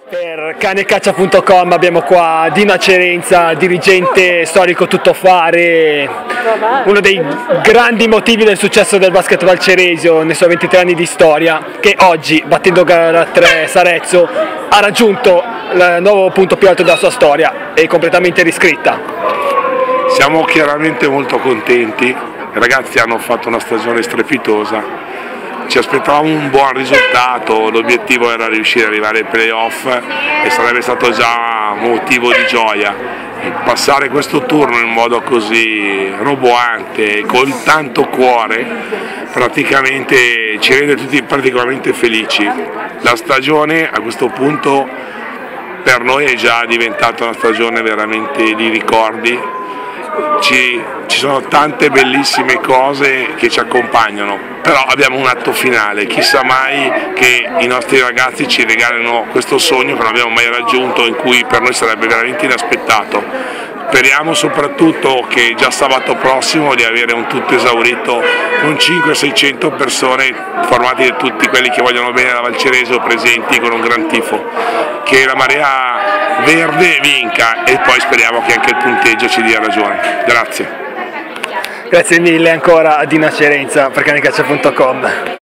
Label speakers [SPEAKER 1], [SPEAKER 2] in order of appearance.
[SPEAKER 1] Per canecaccia.com abbiamo qua Dino Acerenza, dirigente storico tuttofare, uno dei grandi motivi del successo del basket valceresio nei suoi 23 anni di storia, che oggi, battendo gara 3 Sarezzo, ha raggiunto il nuovo punto più alto della sua storia e completamente riscritta.
[SPEAKER 2] Siamo chiaramente molto contenti, i ragazzi hanno fatto una stagione strepitosa. Ci aspettavamo un buon risultato, l'obiettivo era riuscire ad arrivare ai playoff e sarebbe stato già motivo di gioia. Passare questo turno in modo così roboante, con tanto cuore, praticamente ci rende tutti particolarmente felici. La stagione a questo punto per noi è già diventata una stagione veramente di ricordi. Ci sono tante bellissime cose che ci accompagnano, però abbiamo un atto finale, chissà mai che i nostri ragazzi ci regalino questo sogno che non abbiamo mai raggiunto, in cui per noi sarebbe veramente inaspettato. Speriamo soprattutto che già sabato prossimo di avere un tutto esaurito con 500-600 persone formate da tutti quelli che vogliono bene alla Valceresio presenti con un gran tifo, che la Marea Verde vinca e poi speriamo che anche il punteggio ci dia ragione. Grazie.
[SPEAKER 1] Grazie mille ancora a Dino Acerenza per canecaccia.com.